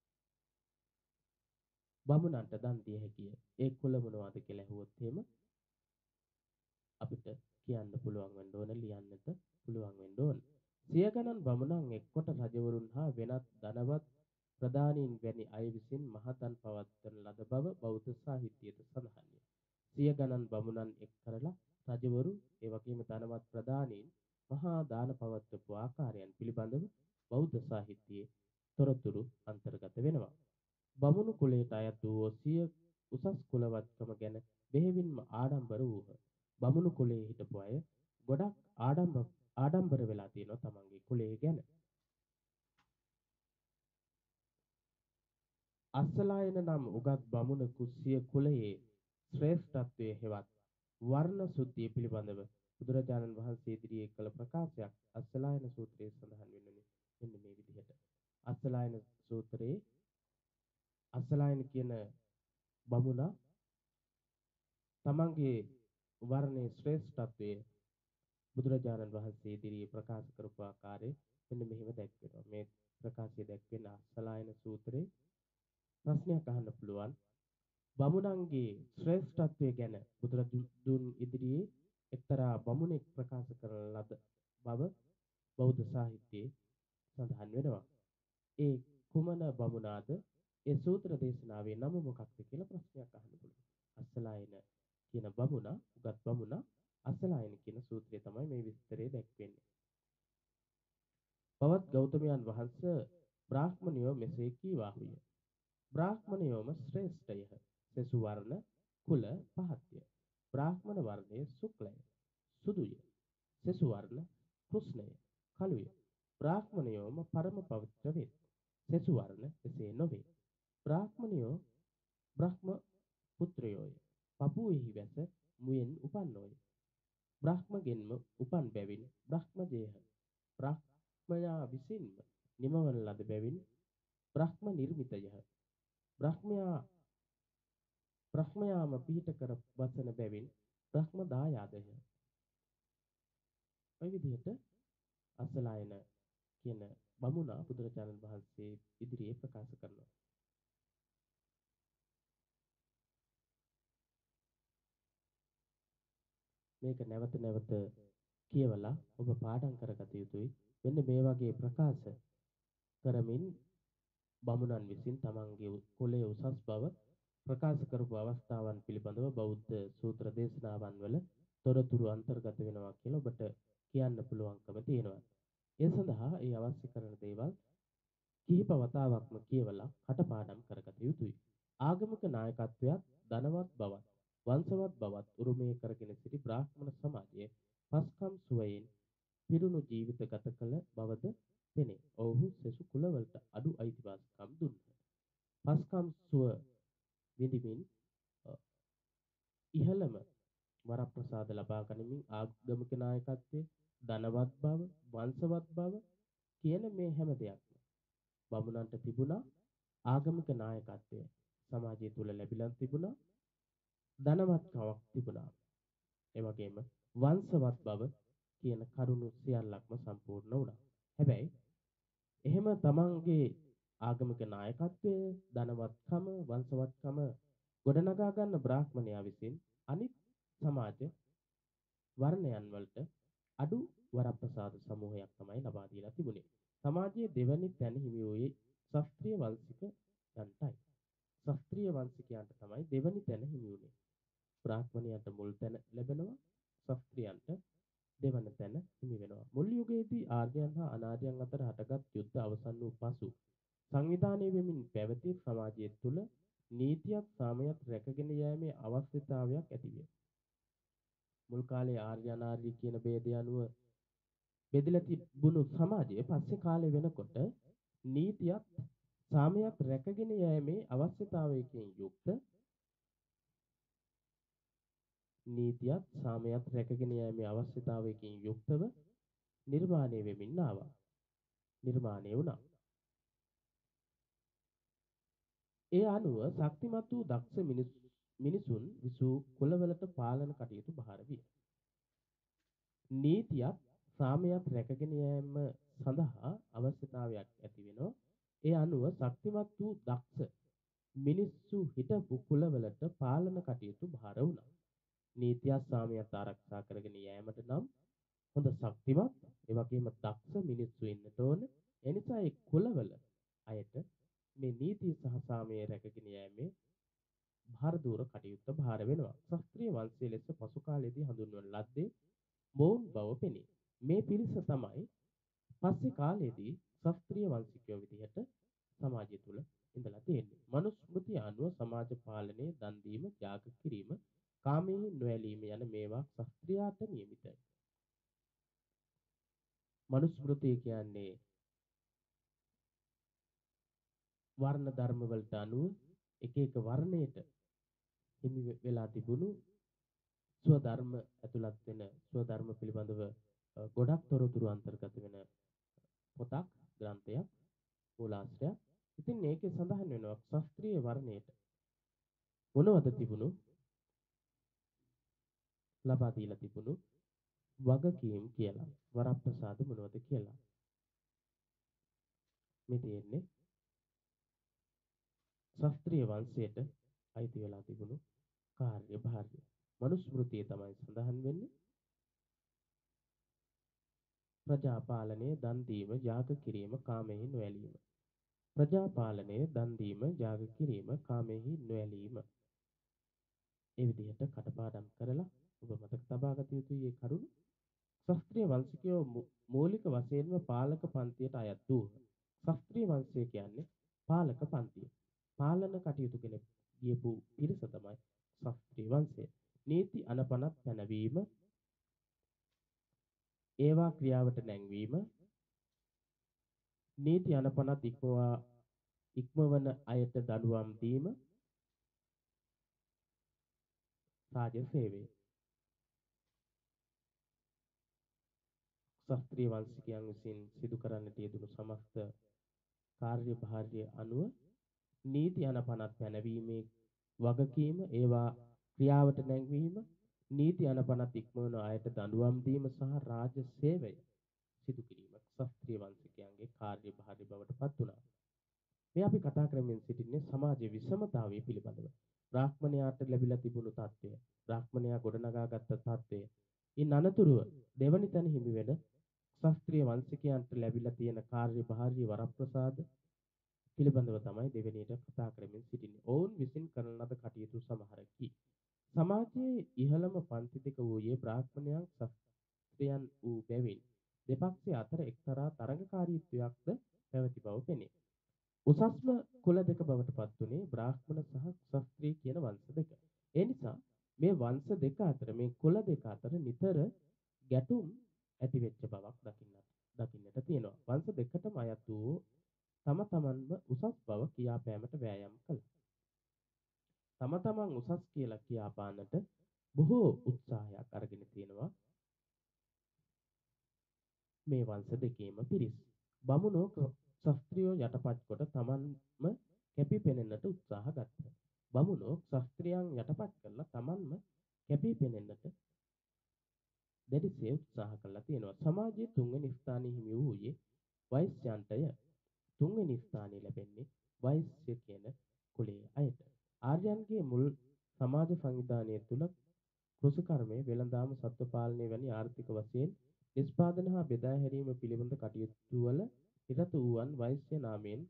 බමුණන්ට දන් දිය හැකිය. ඒ කුල මොනවද කියලා ඇහුවොත් එහෙම අපිට කියන්න පුළුවන් වෙන්න ඕන, ලියන්නට පුළුවන් වෙන්න ඕන. සිය ගණන් බමුණන් එක්කොට රජවරුන් හා වෙනත් ධනවත් ප්‍රධානීන් වැනි අය විසින් මහදන් පවත්වන ලද බව බෞද්ධ සාහිත්‍යයේද සඳහන්ය. සිය ගණන් බමුණන් එක් කරලා රජවරු ඒ වගේම ධනවත් ප්‍රධානීන් මහා දාන පවත්වපු ආකාරයන් පිළිබඳව බෞද්ධ සාහිත්‍යයේ තොරතුරු අන්තර්ගත වෙනවා. බමුණු කුලයට අයත් වූ සිය උසස් කුලවත්කම ගැන බෙහෙවින්ම ආඩම්බර වූහ. බමුණු කුලයේ හිටපු අය ගොඩක් ආඩම්බර වෙලා තියෙනවා තමන්ගේ කුලය ගැන. අස්සලායන නම් උගත් බමුණකු සිය කුලයේ ශ්‍රේෂ්ඨත්වයේ හෙවත් වර්ණ සුද්ධිය පිළිබඳව බුදුරජාණන් වහන්සේ ඉදිරියේ කළ ප්‍රකාශයක් අස්සලායන සූත්‍රයේ සඳහන් වෙනුනේ මෙන්න මේ විදිහට. අස්සලායන සූත්‍රයේ අස්සලායන කියන බමුණා තමන්ගේ වර්ණයේ ශ්‍රේෂ්ඨත්වයේ බුදුරජාණන් වහන්සේ ඉදිරියේ ප්‍රකාශ කරපු ආකාරය මෙන්න මෙහෙම දැක්වෙනවා. මේ ප්‍රකාශය දැක්වෙන අස්සලායන සූත්‍රයේ ප්‍රශ්නයක් අහන්න පුළුවන්. බමුණන්ගේ ශ්‍රේෂ්ඨත්වය ගැන බුදුරජුන් ඉදිරියේ එක්තරා බමුණෙක් ප්‍රකාශ කරන ලද බව බෞද්ධ සාහිත්‍යයේ සඳහන් වෙනවා. ඒ කුමන බමුණාද? ඒ සූත්‍ර දේශනාවේ නම මොකක්ද කියලා ප්‍රශ්නයක් අහන්න පුළුවන්. අස්සලායන කියන බමුණා, උගත් බමුණා අස්සලායන කියන සූත්‍රය තමයි මේ විස්තරය දැක්වෙන්නේ. පවත් ගෞතමයන් වහන්සේ බ්‍රාහ්මණයෝ මෙසේ කීවාහුය. බ්‍රාහ්මණයෝම ශ්‍රේෂ්ඨය. සෙසු වර්ණ කුල පහත්ය. බ්‍රාහ්මණ වර්ණය ශුක්ලය, සුදුය. සෙසු වර්ණ කෘෂ්ණය, කළුය. බ්‍රාහ්මණයෝම පරම පවිත්‍ර වේ. සෙසු වර්ණ එසේ නොවේ. බ්‍රාහ්මණයෝ බ්‍රහ්ම පුත්‍රයෝය. පපුවෙහි වැස මුයෙන් උපන්නෝය. බ්‍රහ්මගෙන්ම උපන් බැවින් බ්‍රහ්මජේහ. බ්‍රහ්මයා විසින්ම නිමවන ලද බැවින් බ්‍රහ්ම නිර්මිතයහ. බ්‍රහ්මයාම පිහිට කර වසන බැවින් බ්‍රහ්ම දායාදය. ඔය විදිහට අසලායන කියන බමුණා බුදුරජාණන් වහන්සේ ඉදිරියේ ප්‍රකාශ කරනවා. මේක නැවත නැවත කියවලා ඔබ පාඩම් කරගත යුතුයි. මෙන්න මේ වගේ ප්‍රකාශ කරමින් බමුණන් විසින් තමන්ගේ කුලයේ උසස් බව ප්‍රකාශ කරපු අවස්ථාවන් පිළිබඳව බෞද්ධ සූත්‍ර දේශනාවන් වල තොරතුරු අන්තර්ගත වෙනවා කියලා ඔබට කියන්න පුළුවන්කම තියෙනවා. ඒ සඳහා ඒ අවශ්‍ය කරන දේවල් කිහිප වතාවක්ම කියවලා කටපාඩම් කරගත යුතුයි. ආගමික නායකත්වයක් ධනවත් බවත් වංශවත් බවත් උරුමය කරගෙන සිටි බ්‍රාහ්මණ සමාජයේ පස්කම් සුවයෙන් පිරුණු ජීවිත ගත කළ බවද පෙනේ. ඔවුහු සෙසු කුලවලට අඩු අයිතිවාසිකම් දුන්හ. පස්කම් සුව විඳිමින් ඉහළම වරප්‍රසාද ලබා ගනිමින් ආගමික නායකත්වයේ ධනවත් බව වංශවත් බව කියන මේ හැම දෙයක්ම බමුණන්ට තිබුණා. ආගමික නායකත්වය සමාජය තුල ලැබිලා තිබුණා. ධනවත්කමක් තිබුණා. ඒ වගේම වංශවත් බව කියන කරුණු සියල්ලක්ම සම්පූර්ණ වුණා. හැබැයි එහෙම තමන්ගේ ආගමික නායකත්වය ධනවත්කම වංශවත්කම ගොඩනගා ගන්න බ්‍රාහ්මණයා විසින් අනිත් සමාජ වර්ණයන් වලට අඩු වරප්‍රසාද සමූහයක් තමයි ලබා දීලා තිබුණේ. සමාජයේ දෙවැනි තැන හිමි වූයේ ශාස්ත්‍රීය වංශිකයන්ටයි. ශාස්ත්‍රීය වංශිකයන්ට තමයි දෙවැනි තැන හිමි වුණේ. බ්‍රාහ්මණයන්ට මුල් තැන ලැබෙනවා. ශාස්ත්‍රීයන්ට දෙවන තැන හිමි වෙනවා. මුල් යුගයේදී ආර්යයන් හා අනාර්යයන් අතර හටගත් යුද්ධ අවසන් වූ පසු සංවිධානය වෙමින් පැවති සමාජය තුළ නීතියක් සාමයක් රැකගෙන යෑමේ අවශ්‍යතාවයක් ඇතිවිය. මුල් කාලේ ආර්ය අනාර්ය කියන ભેදය අනුව බෙදලා තිබුණු සමාජය පස්සේ කාලේ වෙනකොට නීතියක් සාමයක් රැකගෙන යෑමේ අවශ්‍යතාවයකින් යුක්ත නීතියක් සාමයක් රැකගෙන යෑමේ අවශ්‍යතාවයකින් යුක්තව නිර්මාණය වෙමින් ආවා. නිර්මාණය වුණා. ඒ අනුව ශක්තිමත් වූ දක්ෂ මිනිසුන් විසූ කුලවලට පාලන කටයුතු බහර විය. නීතියක් සාමයක් රැකගෙන යාම සඳහා අවශ්‍යතාවයක් ඇති වෙනවා. ඒ අනුව ශක්තිමත් වූ දක්ෂ මිනිස්සු හිටපු කුලවලට පාලන කටයුතු බහර වුණා. නීතියක් සාමයක් ආරක්ෂා කරගෙන යාමට නම් හොඳ ශක්තිමත් ඒ වගේම දක්ෂ මිනිස්සු ඉන්නට ඕන. එනිසා ඒ කුලවල අයට මේ නීතිය සහ සාමය රැකගෙන යෑමේ භාර දූර කටයුත්ත භාර වෙනවා. ශාස්ත්‍රීය වංශයේ ලෙස පසු කාලයේදී හඳුන්වන ලද්දේ මොවුන් බව පෙනේ. මේ පිරිස තමයි පස්සේ කාලයේදී ශාස්ත්‍රීය වංශිකයෝ විදිහට සමාජය තුළ ඉඳලා තියෙන්නේ. මනුස්මෘතිය අනුව සමාජ පාලනයේ දන් දීම, ත්‍යාග කිරීම, කාමයේ නොඇලීම යන මේවා ශාස්ත්‍රයාට නියමිතයි. මනුස්මෘතිය කියන්නේ වර්ණ ධර්ම වලට අනුව එක එක වර්ණයට හිමි වෙලා තිබුණු ස්වධර්ම ඇතුළත් වෙන ස්වධර්ම පිළිබඳව ගොඩක් තොරතුරු අන්තර්ගත වෙන පොතක් ග්‍රන්ථයක් මූලාශ්‍රයක්. ඉතින් මේකේ සඳහන් වෙනවා ශාස්ත්‍රීය වර්ණයට මොනවද තිබුණු ලබා දීලා තිබුණු වගකීම් කියලා. වරප්‍රසාද මොනවද කියලා. මේ තියෙන්නේ ශාස්ත්‍රීය වංශයට අයිති වෙලා තිබුණු කාර්ය භාරය. මනුස්මෘතියේ තමයි සඳහන් වෙන්නේ ප්‍රජා පාලනයේ දන් දීම, යාග කිරීම, කාමෙහි නොඇලීම. ප්‍රජා පාලනයේ දන් දීම, යාග කිරීම, කාමෙහි නොඇලීම. ඒ විදිහට කටපාඩම් කරලා ඔබ මතක තබා ගත යුතුයි මේ කරුණ. ශාස්ත්‍රීය වංශිකයෝ මූලික වශයෙන්ම පාලක පන්තියට අයත් වූහ. ශාස්ත්‍රීය වංශය කියන්නේ පාලක පන්තිය. පාලන කටයුතු කෙනෙක් ගියපු පිරිස තමයි ශාස්ත්‍රීය වංශය. නීති අනපනත් පැනවීම, ඒවා ක්‍රියාවට නැංවීම, නීති අනපනත් ඉක්මවන අයට දඬුවම් දීම, රාජ සේවය. ශාස්ත්‍රීය වංශිකයන් විසින් සිදු කරන්නට යෙදුණු සමස්ත කාර්යභාරය අනුව නීති අනපනත් පැනවීමේ වගකීම, ඒවා ක්‍රියාවට නැංවීම, නීති අනපනත් ඉක්මවන අයට දඬුවම් දීම සහ රාජ සේවය සිදු කිරීම. ශාස්ත්‍රීය වංශිකයන්ගේ කාර්යභාරී බවට පත් වුණා. මේ අපි කතා කරමින් සිටින්නේ සමාජයේ විෂමතාවය පිළිබඳව. බ්‍රාහ්මණයාට ලැබිලා තිබුණු තත්ත්වය, බ්‍රාහ්මණයා ගොඩනගාගත්ත තත්ත්වය. ඉන් අනතුරුව දෙවනි තැන හිමි වෙන ශාස්ත්‍රීය වංශිකයන්ට ලැබිලා තියෙන කාර්යභාරී වරප්‍රසාද පිළිබඳව තමයි දෙවෙනියට කතා කරමින් සිටින්නේ. ඔවුන් විසින් කරන ලද කටයුතු සමහරකි. සමාජයේ ඉහළම පන්ති දෙක වූයේ බ්‍රාහ්මණයන් ශාස්ත්‍රයන් වූ බැවින් දෙපක්ෂ අතර එක්තරා තරඟකාරීත්වයක්ද පැවති බව පෙනේ. උසස්ම කුල දෙක බවට පත් වුණේ බ්‍රාහ්මණ සහ ක්ෂත්‍රිය කියන වංශ දෙක. ඒ නිසා මේ වංශ දෙක අතර මේ කුල දෙක අතර නිතර ගැටුම් ඇති වෙච්ච බවක් දකින්නට තියෙනවා. වංශ දෙකටම අයත් වූ තම තමන්ම උසස් බව කියාපෑමට වෑයම් කළා. තම තමන් උසස් කියලා කියාපාන්නට බොහෝ උත්සාහයක් අරගෙන තියෙනවා මේ වංශ දෙකේම පිරිස්. බමුණෝ ශාස්ත්‍රියෝ යටපත් කොට තමන්ම කැපිපෙනෙන්නට උත්සාහ ගත්තා. බමුණෝ ශාස්ත්‍රයන් යටපත් කරලා තමන්ම කැපිපෙනෙන්නට දැඩිසේ උත්සාහ කළා තියෙනවා. සමාජයේ තුන්වෙනි ස්ථානයේ හිමි වූයේ වෛශ්‍යයන්ටය. තුන්වෙනි ස්ථානය ලැබෙන්නේ වෛශ්‍ය කියන කුලයේ අයට. ආර්යයන්ගේ මුල් සමාජ සංවිධානය තුළ කෘෂිකර්මය, වෙළඳාම, සත්ව පාලනය වැනි ආර්ථික වශයෙන් නිෂ්පාදන හා බෙදා හැරීම පිළිබඳ කටයුතු වල නිරත වූවන් වෛශ්‍ය නාමයෙන්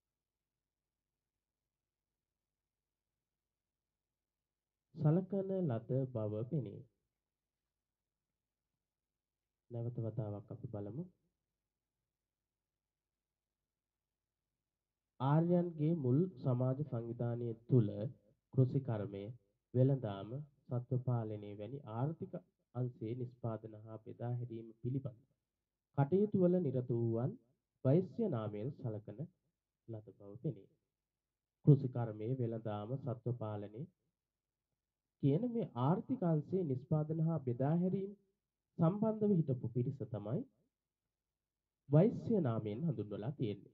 සලකන ලද බව පෙනේ. නැවත වතාවක් අපි බලමු. ආර්යයන්ගේ මුල් සමාජ සංවිධානය තුළ කෘෂිකර්මය, වෙළඳාම, සත්ව පාලනය වැනි ආර්ථික අංශයේ නිෂ්පාදන හා බෙදා හැරීම පිළිබඳ කටයුතු වල නිරත වූවන් වෛශ්‍ය නාමයෙන් සලකන ලද බව පෙනේ. කෘෂිකර්මය, වෙළඳාම, සත්ව පාලනය කියන මේ ආර්ථික අංශයේ නිෂ්පාදන හා බෙදා හැරීම සම්බන්ධව හිටපු පිරිස තමයි වෛශ්‍ය නාමයෙන් හඳුන්වලා තියෙන්නේ.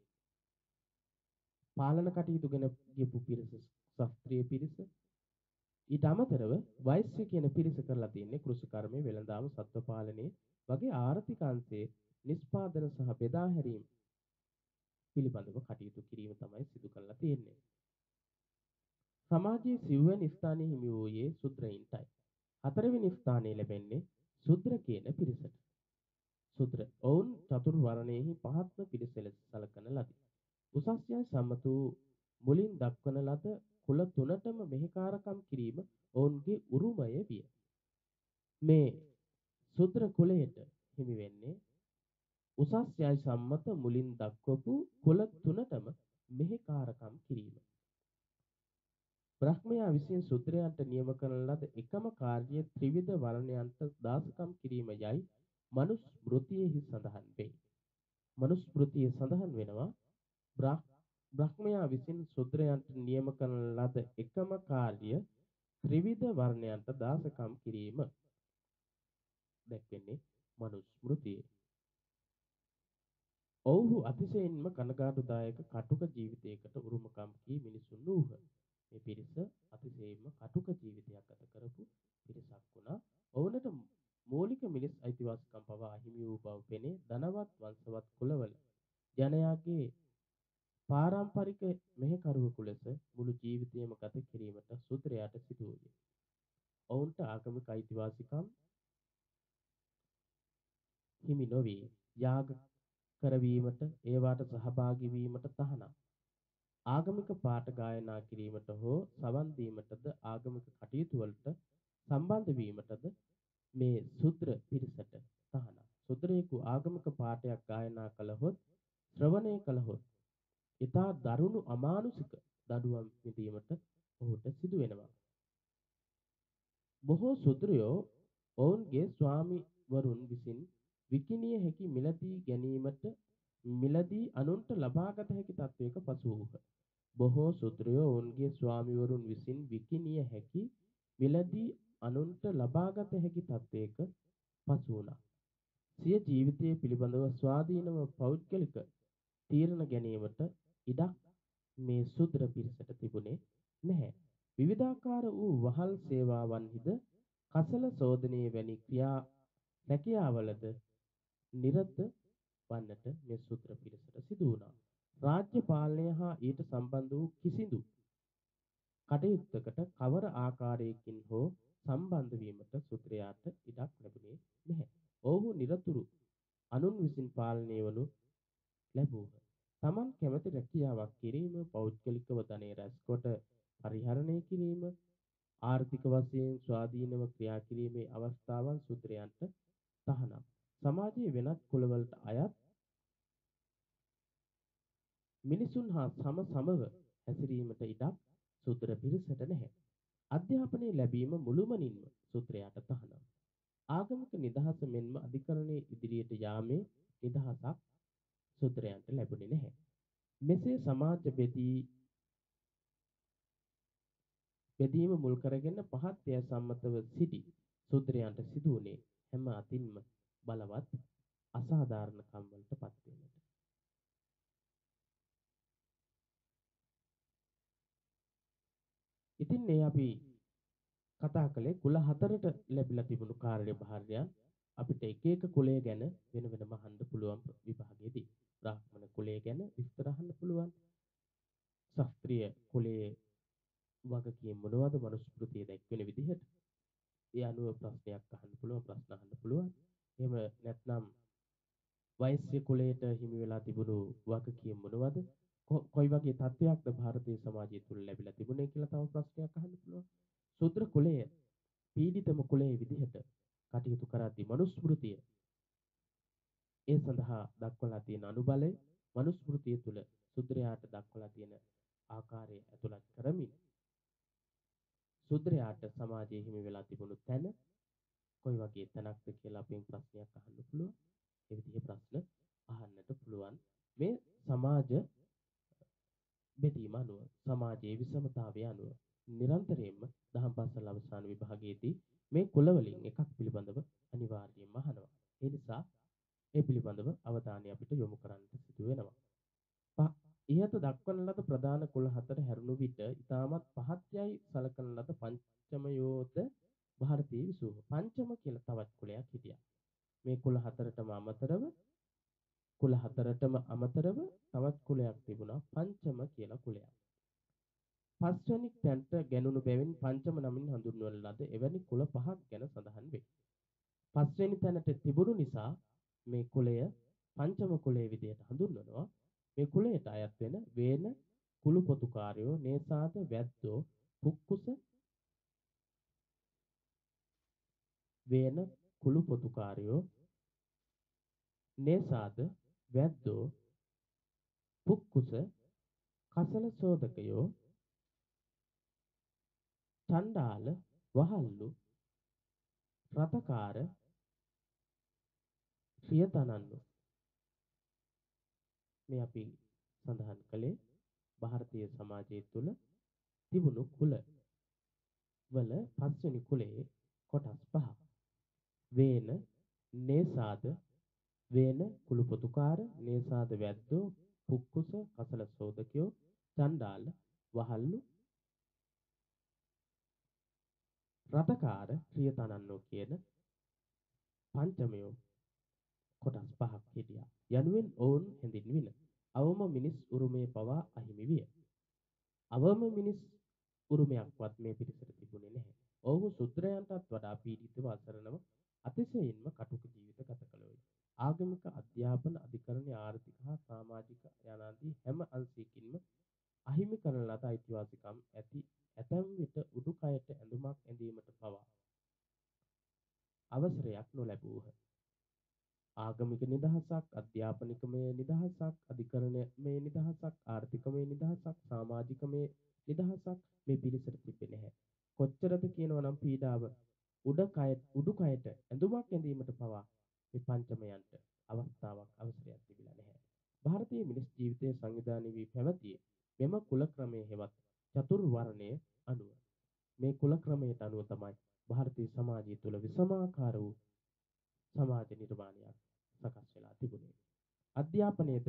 පාලන කටයුතු ගැන කියපු පිරිස ශාස්ත්‍රීය පිරිස. ඊට අමතරව වෛශ්‍ය කියන පිරිස කරලා තියෙන්නේ කෘෂිකර්මය, වෙළඳාම, සත්ව පාලනය වගේ ආර්ථික අංශයේ නිෂ්පාදන සහ බෙදා හැරීම පිළිබඳව කටයුතු කිරීම තමයි සිදු කරලා තියෙන්නේ. සමාජයේ සිව්වැනි ස්ථානයේ හිමි වූයේ ශුද්‍රයින්ටයි. හතරවෙනි ස්ථානය ලැබෙන්නේ ශුද්‍ර කියන පිරිසට. ශුද්‍ර ඔවුන් චතුර් වර්ණයෙහි පහත්ම පිරිස ලෙස සැලකන ලදී. උසස් යයි සම්මත වූ මුලින් දක්වන ලද කුල තුනටම මෙහෙකාරකම් කිරීම ඔවුන්ගේ උරුමය විය. මේ ශුද්‍ර කුලයට හිමි වෙන්නේ උසස් යයි සම්මත මුලින් දක්වපු කුල තුනටම මෙහෙකාරකම් කිරීම. බ්‍රහ්මයා විසින් ශුද්‍රයන්ට නියම කරන ලද එකම කාර්යය ත්‍රිවිධ වර්ණයන්ට දාසකම් කිරීම යයි මනුස්මෘතියෙහි සඳහන් වේ. මනුස්මෘතියේ සඳහන් වෙනවා බ්‍රහ්මයා විසින් ශුද්‍රයන්ට නියම කරන ලද එකම කාර්ය ත්‍රිවිධ වර්ණයන්ට දාසකම් කිරීම දැක්වෙන්නේ මනුස්මෘතියේ. ඔව්හු අතිශයින්ම කනගාටුදායක කටුක ජීවිතයකට උරුමකම් කී මිනිසුන් වූහ. මේ පිරිස අතිශයින්ම කටුක ජීවිතයක් ගත කරපු පිරිසක් වුණා. ඔවුන්ට මූලික මිනිස් අයිතිවාසිකම් පවා අහිමි වූ බව පෙනේ. ධනවත් වංශවත් කුලවල ජනයාගේ පාරම්පරික මෙහෙකරුවෙකු ලෙස මුළු ජීවිතයම ගත කිරීමට ශුද්‍රයාට සිදු වූයේ. ඔවුන්ට ආගමික අයිතිවාසිකම් හිමි නොවේ. යාග කරවීමට, ඒවාට සහභාගී වීමට තහනම්. ආගමික පාඨ ගායනා කිරීමට හෝ සවන් දීමටද ආගමික කටයුතු වලට සම්බන්ධ වීමටද මේ ශුද්‍ර පිරිසට තහනම්. ශුද්‍රයෙකු ආගමික පාඨයක් ගායනා කළහොත්, ශ්‍රවණය කළහොත් ඊතා දරුණු අමානුෂික දඬුවම් විඳීමට ඔහුට සිදු වෙනවා. බොහෝ ශුද්‍රයෝ ඔවුන්ගේ ස්වාමිවරුන් විසින් විකිණිය හැකි මිලදී අනුන්ට ලබාගත හැකි තත්වයක පසු වූහ. බොහෝ ශුද්‍රයෝ ඔවුන්ගේ ස්වාමිවරුන් විසින් විකිණිය හැකි මිලදී අනුන්ට ලබාගත හැකි තත්වයක පසු වුණා. සිය ජීවිතය පිළිබඳව ස්වාධීනව පෞද්ගලික තීරණ ගැනීමට ඉඩක් මේ ශුද්‍ර පිරිසට තිබුණේ නැහැ. විවිධාකාර වූ වහල් සේවාවන්හිද කසල සෝදනයේ වැනි රැකියාවලද නිරත වන්නට මේ සූත්‍ර පිටසට සිදු වුණා. රාජ්‍ය පාලනය හා ඊට සම්බන්ධ වූ කිසිදු කටයුත්තකට කවර ආකාරයකින් හෝ සම්බන්ධ වීමට සුත්‍රයාට ඉඩක් ලැබුණේ නැහැ. ඔවුහු නිරතුරු අනුන් විසින් පාලනය වනු ලැබූහ. තමන් කැමැති රැකියාවක් කිරීම, පෞද්ගලිකව ධනය රැස්කොට පරිහරණය කිරීම, ආර්ථික වශයෙන් ස්වාධීනව ක්‍රියා කිරීමේ අවස්ථාවන් සුත්‍රයන්ට තහනම්. සමාජයේ වෙනත් කුලවලට අයත් මිනිසුන් හා සමව හැසිරීමට ඉඩක් සුත්‍ර පිරිසට නැහැ. අධ්‍යාපනය ලැබීම මුළුමනින්ම සුත්‍රයාට තහනම්. ආගමික නිදහස මෙන්ම අධිකරණයේ ඉදිරියට යාමේ නිදහසක් සුත්‍රයන්ට ලැබුණේ නැහැ. මෙසේ සමාජ බෙදීම මුල් කරගෙන පහත් න්‍යාය සම්මතව සිටි සුත්‍රයන්ට සිදු වුණේ හැම අතින්ම බලවත් අසාධාරණ කම්වලට පත් වීමට. ඉතින් මේ අපි කතා කළේ කුල හතරට ලැබිලා තිබුණු කාර්යභාරයන් අපිට එක එක කුලය ගැන වෙන වෙනම අහන්න පුළුවන් විභාගයේදී. බ්‍රාහ්මණ කුලය ගැන විස්තර අහන්න පුළුවන්. ශාස්ත්‍රීය කුලයේ වගකීම් මොනවද මනුස්මෘතියේ දැක්වෙන විදිහට. ඒ අනුව ප්‍රශ්නයක් අහන්න පුළුවන්, ප්‍රශ්න අහන්න පුළුවන්. එහෙම නැත්නම් වෛශ්‍ය කුලයට හිමි වෙලා තිබුණු වගකීම් මොනවද? කොයි වගේ තත්ත්වයක්ද ಭಾರತೀಯ සමාජය තුළ ලැබිලා තිබුණේ කියලා තව ප්‍රශ්නයක් අහන්න පුළුවන්. ශුද්‍ර කුලය පීඩිතම කුලයේ විදිහට කටයුතු කරද්දී මනුස්මෘතිය ඒ සඳහා දක්වලා තියෙන අනුබලය මනුස්මෘතිය තුළ ශුද්‍රයාට දක්වලා තියෙන ආකාරය ඇතුළත් කරමින් ශුද්‍රයාට සමාජයේ හිමි වෙලා තිබුණු තැන කොයි වගේ තැනක්ද කියලා අපෙන් ප්‍රශ්නයක් අහන්න පුළුවන්. ඒ විදිහේ ප්‍රශ්න අහන්නට පුළුවන්. මේ සමාජ බෙදීම අනුව සමාජයේ විෂමතාවය අනුව නිරන්තරයෙන්ම දහම් පාසල් අවසාන විභාගයේදී මේ කුලවලින් එකක් පිළිබඳව අනිවාර්යයෙන්ම අහනවා. ඒ නිසා ඒ පිළිබඳව අවධානය අපිට යොමු කරන්නට සිදු වෙනවා. ඉහත දක්වන ලද ප්‍රධාන කුල හතර හැරුණු විට ඊටමත් පහත් යයි සලකන ලද පංචමයෝද ಭಾರತೀය විසූහ. පංචම කියලා තවත් කුලයක් හිටියා. මේ කුල හතරටම අමතරව තවත් කුලයක් තිබුණා පංචම කියලා කුලයක්. පස්වැනි තැනට ගැනුණු බැවින් පංචම නමින් හඳුන්වන ලද එවැනි කුල පහක් ගැන සඳහන් වේ. පස්වැනි තැනට තිබුණු නිසා මේ කුලය පංචම කුලයේ විදිහට හඳුන්වනවා. මේ කුලයට අයත් වෙන වේන කුළු පොතුකාරයෝ, නේසාද, වැද්දෝ, පුක්කුස වේන කුළු පොතුකාරයෝ, නේසාද, වැද්දෝ, පුක්කුස, කසල සෝදකයෝ, චණ්ඩාල, වහල්ලු, රතකාර, ශ්‍රියතනන්නු මේ අපි සඳහන් කළේ ಭಾರತೀಯ සමාජය තුළ තිබුණු කුල වල පස්වෙනි කුලයේ කොටස් පහ. වේන, නේසාද, වේන කුළු පොතුකාර, නේසාද වැද්දෝ, පුක්කුස, කසල සෝදකයෝ, චණ්ඩාල, වහල්ලු, රතකාර, ශ්‍රියතනන්නෝ කියන පංචමයෝ කොටස් පහක් හිටියා. යනුවෙන් ඔවුන් හැඳින්වින. අවම මිනිස් උරුමය පවා අහිමි විය. අවම මිනිස් උරුමයක්වත් මේ පිරිසට තිබුණේ නැහැ. ඔවුහු ශුද්‍රයන්ටත් වඩා පීඩිතව අසරණව අතිශයින්ම කටුක ජීවිත ගත කළෝය. ආගමික අධ්‍යාපන අධිකරණයේ ආර්ථික හා සමාජික යනාදී හැම අංශයකින්ම අහිමි කරන ලද අයිතිවාසිකම් ඇතැම් විට උඩුකයට ඇඳුමක් ඇඳීමට පවා අවසරයක් නොලැබූහ. ආගමික නිදහසක්, අධ්‍යාපනිකමය නිදහසක්, අධිකරණමය නිදහසක්, ආර්ථිකමය නිදහසක්, සමාජිකමය නිදහසක් මේ පිරිසට තිබෙන්නේ නැහැ. කොච්චරද කියනවා නම් පීඩාව උඩුකයට ඇඳුමක් ඇඳීමට පවා මේ පංචමයන්ට අවස්ථාවක් අවසරයක් තිබිලා නැහැ. ಭಾರತೀಯ මිනිස් ජීවිතයේ සංවිධානය වී පැවතියේ මෙම කුල ක්‍රමයේ හෙවත් චතුර්වර්ණය අනුව. මේ කුල ක්‍රමයට අනුව තමයි ಭಾರತೀಯ සමාජය තුළ විසමාකාර වූ සමාජ නිර්මාණයක් සකස් වෙලා තිබුණේ. අධ්‍යාපනයේද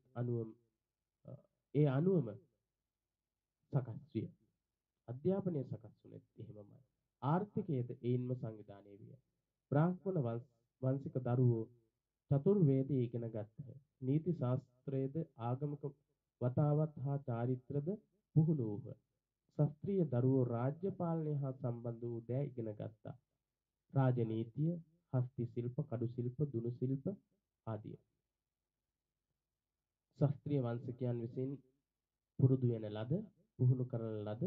ඒ අනුවම සකස් විය. අධ්‍යාපනය සකස් වුණෙත් එහෙමමයි. ආර්ථිකයේද ඒයින්ම සංවිධානය විය. බ්‍රාහ්මණ වංශික දරුවෝ චතුර්වේදය ඉගෙන ගත්හ. නීති ශාස්ත්‍රයේද ආගමික වතාවත් හා චාරිත්‍රද පුහුණු වූහ. ශාස්ත්‍රීය දරුවෝ රාජ්‍ය පාලනය හා සම්බන්ධ වූ දෑ ඉගෙන ගත්තා. රාජනීතිය, හස්ති ශිල්ප, කඩු ශිල්ප, දුනු ශිල්ප ආදිය. ශාස්ත්‍රීය වංශිකයන් විසින් පුරුදු වෙන ලද, පුහුණු කරන ලද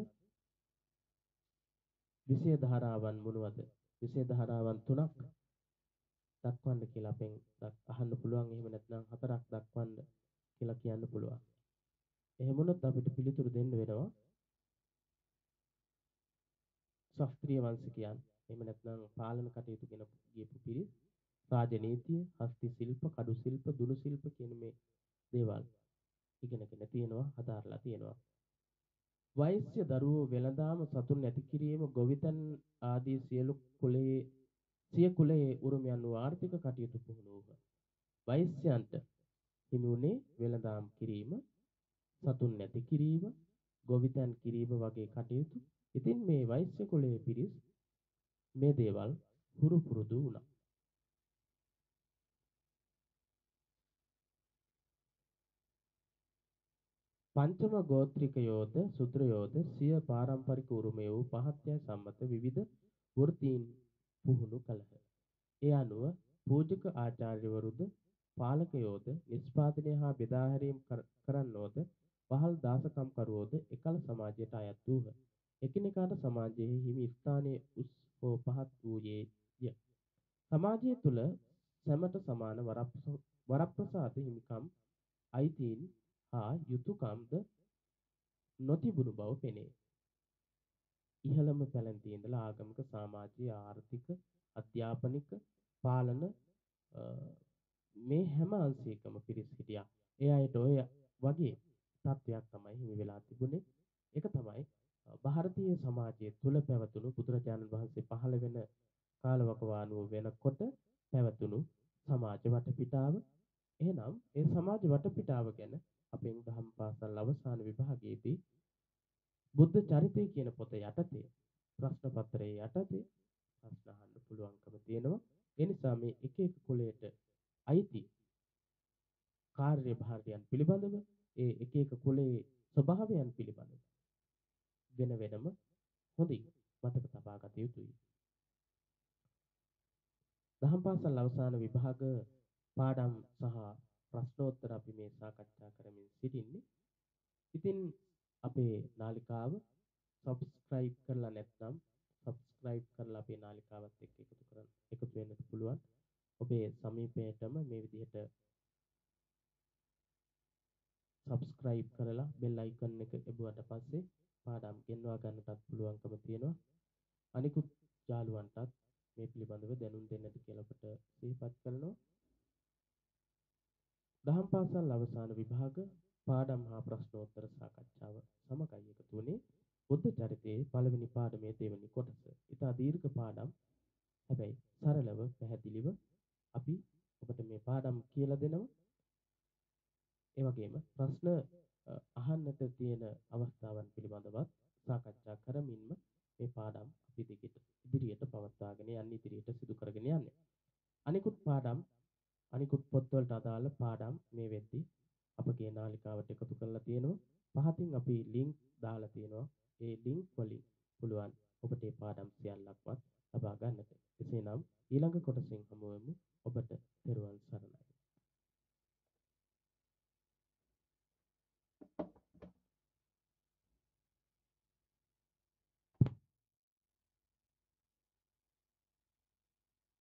විෂය ධාරාවන් මොනවද? විෂය ධාරාවන් 3ක් දක්වන්න කියලා අපෙන් අහන්න පුළුවන්. එහෙම නැත්නම් 4ක් දක්වන්න කියලා කියන්න පුළුවන්. එහෙම වුණොත් අපිට පිළිතුරු දෙන්න වෙනවා ශාස්ත්‍රීය වංශිකයන්. එහෙම නැත්නම් පාලන කටයුතු ගැන කියපු පිරිස් රාජනීතිය, හස්ති ශිල්ප, කඩු ශිල්ප, දුනු ශිල්ප කියන මේ දේවල් ඉගෙනගෙන තියෙනවා, හදාarලා තියෙනවා. වෛශ්‍ය දරුවෝ වෙළඳාම සතුන් නැති කිරීම ගොවිතැන් ආදී සිය කුලයේ උරුමයන් වූ ආර්ථික කටයුතු පුහුණු වූහ. වෛශ්‍යයන්ට හිමි වුණේ වෙළඳාම් කිරීම, සතුන් නැති කිරීම, ගොවිතැන් කිරීම වගේ කටයුතු. ඉතින් මේ වෛශ්‍ය කුලයේ පිරිස් මේ දේවල් හුරු පුරුදු වුණා. පංචම ගෝත්‍රිකයෝද සුද්‍රයෝද සිය පාරම්පරික උරුමය වූ පහත්ය සම්මත විවිධ වෘත්තීන් පුහුණු කළහ. ඒ අනුව පූජක ආචාර්යවරුද පාලකයෝද නිෂ්පාදනය හා බෙදා හැරීම් කරන්නෝද පහල් දාසකම් කරුවෝද එකල සමාජයට අයත් වූහ. එකිනෙකාට සමාජයේ හිමි ස්ථානයේ උස් හෝ පහත් වූයේය. සමාජය තුළ සැමට සමාන වරප්‍රසාද හිමිකම් අයිතීන් හා යුතුයකම්ද නොතිබුණු බව පෙනේ. ඉහළම පැලැන්තියේ ඉඳලා ආගමික, සමාජීය, ආර්ථික, අධ්‍යාපනික, පාලන මේ හැම අංශයකම පිරිස් හිටියා. ඒ අයට ඔය වගේ තත්වයක් තමයි හිමි වෙලා තිබුණේ. ඒක තමයි ಭಾರತೀಯ සමාජයේ තුල පැවතුණු බුදුරජාණන් වහන්සේ පහළ වෙන කාලවකවානුව වෙනකොට පැවතුණු සමාජ වටපිටාව. එහෙනම් ඒ සමාජ වටපිටාව ගැන අපෙන් දහම් පාසල් අවසාන විභාගයේදී බුද්ධ චරිතය කියන පොත යටතේ ප්‍රශ්න පත්‍රයේ යටතේ ප්‍රශ්න අහන්න පුළුවන්කම තියෙනවා. ඒ නිසා මේ එක එක කුලයට අයිති කාර්යභාරයන් පිළිබඳව ඒ එක එක කුලයේ ස්වභාවයන් පිළිබඳව වෙන වෙනම හොඳින් මතක තබා ගත යුතුයි. දහම් පාසල් අවසාන විභාග පාඩම් සහ ප්‍රශ්නෝත්තර අපි මේ සාකච්ඡා කරමින් සිටින්නේ. ඉතින් අපේ නාලිකාව subscribe කරලා නැත්නම් subscribe කරලා අපේ නාලිකාවත් එක්ක එකතු වෙන්න පුළුවන්. ඔබේ සමීපයටම මේ විදිහට subscribe කරලා bell icon එක එබුවට පස්සේ පාඩම් ගෙන්වා ගන්නටත් පුළුවන්කම තියෙනවා. අනිකුත් යාළුවන්ටත් මේ පිළිබඳව දැනුම් දෙන්නට කියලා ඔබට සිහිපත් කරනවා. දහම් පාසල් අවසාන විභාග පාඩම් හා ප්‍රශ්නෝත්තර සාකච්ඡාව සමගයි එකතු වුණේ බුද්ධ චරිතයේ පළවෙනි පාඩමේ දෙවෙනි කොටස. ඉතා දීර්ඝ පාඩම්. හැබැයි සරලව පැහැදිලිව අපි ඔබට මේ පාඩම් කියලා දෙනවා. ඒ වගේම ප්‍රශ්න අහන්නට තියෙන අවස්ථාවන් පිළිබඳවත් සාකච්ඡා කරමින්ම මේ පාඩම් අපි ඉදිරියට පවත්වාගෙන යන්න ඉදිරියට සිදු කරගෙන යන්නේ. අනිකුත් පාඩම් අනිකුත් පොත්වලට අදාළ පාඩම් මේ වෙද්දී අපගේ නාලිකාවට එකතු කරලා තියෙනවා. පහතින් අපි ලින්ක් දාලා තියෙනවා. ඒ ලින්ක් වලින් පුළුවන් ඔබට මේ පාඩම් සියල්ලක්වත් ලබා ගන්නට. එසේනම් ඊළඟ කොටසින් හමු වෙමු. ඔබට තෙරුවන් සරණයි.